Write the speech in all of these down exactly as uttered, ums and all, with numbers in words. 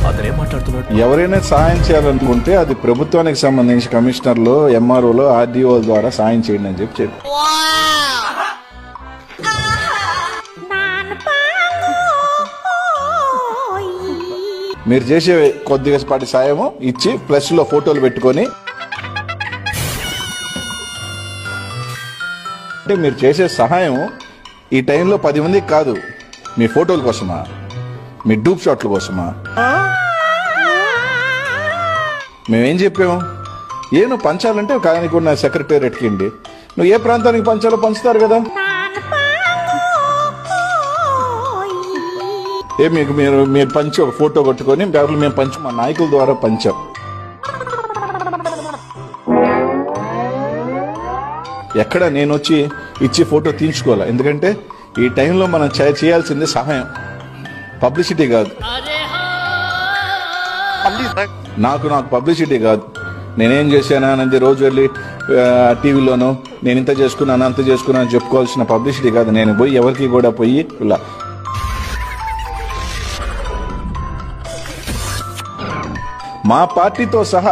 అతనే మాట్లాడుతున్నాడు. ఎవరైనా సాయం చేయాలనుకుంటే అది ప్రభుత్వానికి సంబంధించి కమిషనర్లు, ఎంఆర్ఓలు, ఆర్డీఓ ద్వారా సాయం చేయండి అని చెప్పి చెప్పి మీరు చేసే కొద్దిగా పాటి సాయము ఇచ్చి ప్లస్ లో ఫోటోలు పెట్టుకొని, అంటే మీరు చేసే సహాయం ఈ టైంలో పది మందికి కాదు, మీ ఫోటోల కోసమా, మీ డూప్ షాట్ల కోసమా? మేమేం చెప్పాము? ఏ నువ్వు పంచాలంటే కానీ కూడా సెక్రటేరియట్కి అండి, నువ్వు ఏ ప్రాంతానికి పంచాలో పంచుతారు కదా. ఏ మీకు మీరు మీరు పంచి ఒక ఫోటో కొట్టుకొని పేపర్లు మేము పంచి మా నాయకుల ద్వారా పంచాం. ఎక్కడ నేను వచ్చి ఇచ్చి ఫోటో తీయించుకోవాలి, ఎందుకంటే ఈ టైంలో మనం చేయాల్సింది సహాయం, పబ్లిసిటీ కాదు. నాకు నాకు పబ్లిసిటీ కాదు. నేనేం చేశానా అనేది రోజు వెళ్ళి టీవీలోనూ నేను ఇంత చేసుకున్నాను అంత చేసుకున్నాను చెప్పుకోవాల్సిన పబ్లిసిటీ కాదు. నేను పోయి ఎవరికి కూడా పోయి ఇలా మా పార్టీతో సహా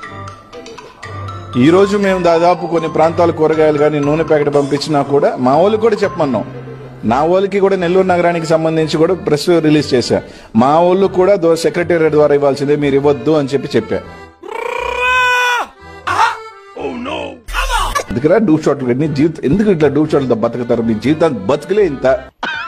ఈరోజు మేము దాదాపు కొన్ని ప్రాంతాల కూరగాయలు కానీ నూనె ప్యాకెట్ పంపించినా కూడా మా వాళ్ళకి కూడా చెప్పమన్నాం. నా వాళ్ళకి కూడా నెల్లూరు నగరానికి సంబంధించి కూడా ప్రెస్ రిలీజ్ చేశా. మా వాళ్ళు కూడా సెక్రటేరియట్ ద్వారా ఇవ్వాల్సిందే, మీరు ఇవ్వద్దు అని చెప్పి చెప్పా. ఎందుకురా డూప్ షాట్లు, జీవితం ఎందుకు ఇట్లా డూప్ షాట్లతో బతుకుతారు? మీ జీవితాన్ని బతుకులే ఇంత.